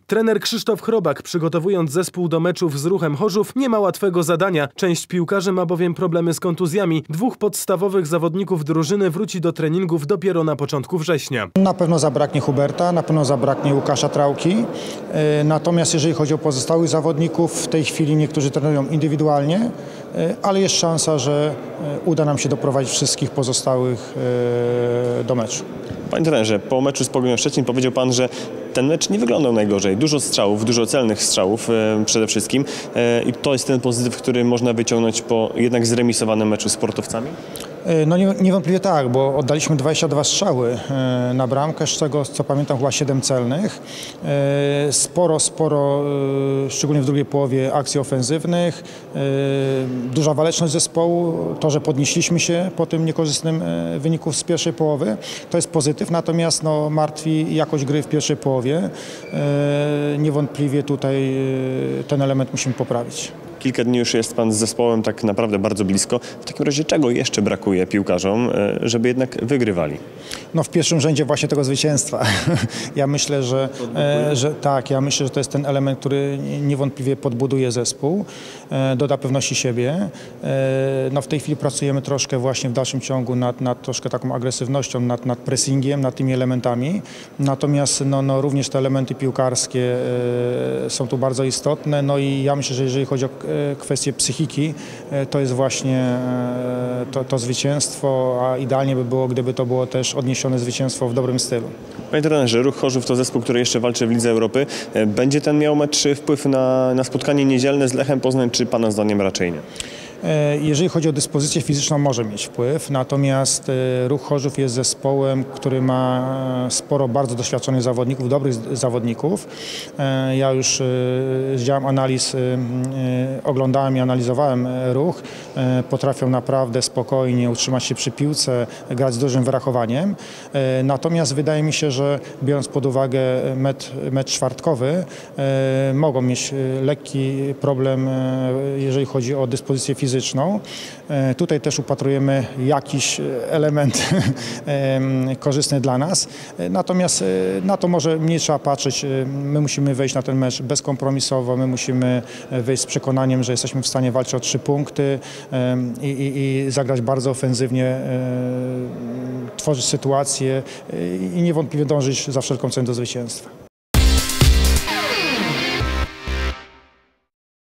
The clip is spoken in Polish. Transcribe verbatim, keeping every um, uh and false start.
Trener Krzysztof Chrobak, przygotowując zespół do meczów z Ruchem Chorzów, nie ma łatwego zadania. Część piłkarzy ma bowiem problemy z kontuzjami. Dwóch podstawowych zawodników drużyny wróci do treningów dopiero na początku września. Na pewno zabraknie Huberta, na pewno zabraknie Łukasza Trałki. Natomiast jeżeli chodzi o pozostałych zawodników, w tej chwili niektórzy trenują indywidualnie, ale jest szansa, że uda nam się doprowadzić wszystkich pozostałych do meczu. Panie trenerze, po meczu z Pogonią Szczecin powiedział pan, że ten mecz nie wyglądał najgorzej. Dużo strzałów, dużo celnych strzałów e, przede wszystkim e, i to jest ten pozytyw, który można wyciągnąć po jednak zremisowanym meczu z sportowcami? No nie, niewątpliwie tak, bo oddaliśmy dwadzieścia dwa strzały na bramkę, z czego, co pamiętam, chyba siedem celnych. Sporo, sporo, szczególnie w drugiej połowie, akcji ofensywnych. Duża waleczność zespołu, to, że podnieśliśmy się po tym niekorzystnym wyniku z pierwszej połowy, to jest pozytyw, natomiast no, martwi jakość gry w pierwszej połowie. Niewątpliwie tutaj ten element musimy poprawić. Kilka dni już jest pan z zespołem tak naprawdę bardzo blisko. W takim razie czego jeszcze brakuje piłkarzom, żeby jednak wygrywali? No w pierwszym rzędzie właśnie tego zwycięstwa. Ja myślę, że, e, że tak, ja myślę, że to jest ten element, który niewątpliwie podbuduje zespół, e, doda pewności siebie. E, no w tej chwili pracujemy troszkę właśnie w dalszym ciągu nad, nad troszkę taką agresywnością, nad, nad pressingiem, nad tymi elementami. Natomiast no, no, również te elementy piłkarskie e, są tu bardzo istotne. No i ja myślę, że jeżeli chodzi o kwestie psychiki, to jest właśnie to, to zwycięstwo, a idealnie by było, gdyby to było też odniesione zwycięstwo w dobrym stylu. Panie trenerze, Ruch Chorzów to zespół, który jeszcze walczy w Lidze Europy. Będzie ten miał mecz wpływ na, na spotkanie niedzielne z Lechem Poznań, czy pana zdaniem raczej nie? Jeżeli chodzi o dyspozycję fizyczną, może mieć wpływ, natomiast Ruch Chorzów jest zespołem, który ma sporo bardzo doświadczonych zawodników, dobrych zawodników. Ja już z działem analiz oglądałem i analizowałem Ruch. Potrafią naprawdę spokojnie utrzymać się przy piłce, grać z dużym wyrachowaniem. Natomiast wydaje mi się, że biorąc pod uwagę mecz, mecz czwartkowy, mogą mieć lekki problem, jeżeli chodzi o dyspozycję fizyczną. Fizyczną. Tutaj też upatrujemy jakiś element korzystny dla nas, natomiast na to może mniej trzeba patrzeć. My musimy wejść na ten mecz bezkompromisowo, my musimy wejść z przekonaniem, że jesteśmy w stanie walczyć o trzy punkty i, i, i zagrać bardzo ofensywnie, tworzyć sytuacje i niewątpliwie dążyć za wszelką cenę do zwycięstwa.